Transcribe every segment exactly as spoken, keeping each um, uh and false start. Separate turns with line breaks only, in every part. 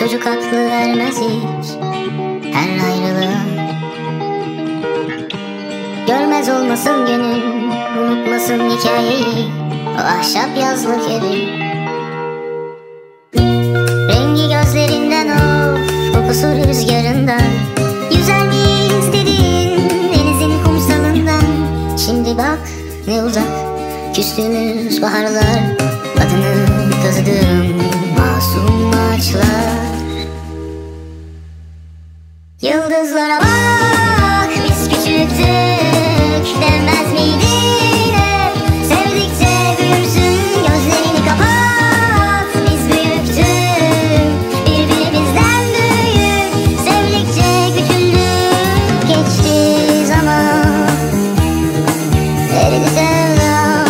çocuk aklı vermez hiç her ayrılığa. Görmez olmasın gönül, unutmasın hikayeyi, o ahşap yazlık evi. Rengi gözlerinden of, kokusu rüzgarından, yüzer miyiz dedin denizin kumsalından. Şimdi bak ne uzak küstüğümüz baharlar, adını kazıdığım masum ağaçlar. Yıldızlara bak, biz küçüktük demez miydin hep? Sevdikçe büyürsün, gözlerini kapat, biz büyüktük, birbirimizden büyük. Sevdikçe küçüldük, geçti zaman, eridi sevdam.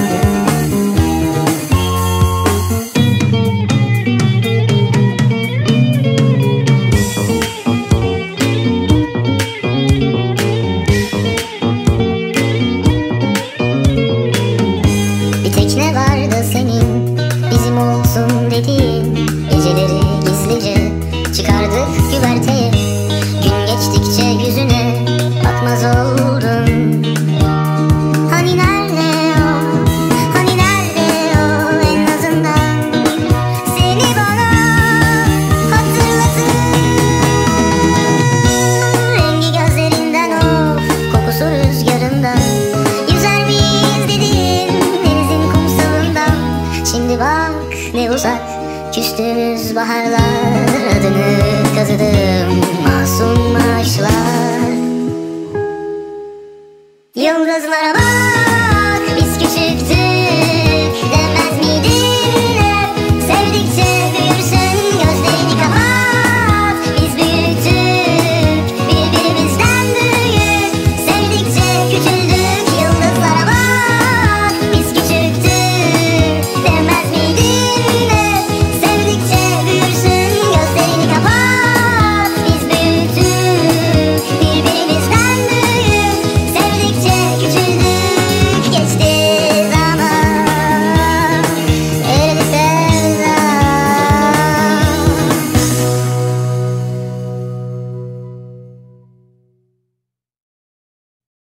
Ne vardı senin, bizim olsun dediğin, geceleri gizlice çıkardık güverteye. Gün geçtikçe yüzüne bakmaz oldum. Hani nerede o, hani nerede o, en azından seni bana hatırlatır. Rengi gözlerinden of, kokusu rüzgarından, yüzer miyiz dedin denizin kumsalından. Şimdi bak ne uzak küstüğümüz baharlar, adını kazıdığım masum ağaçlar. Yıldızlara bak.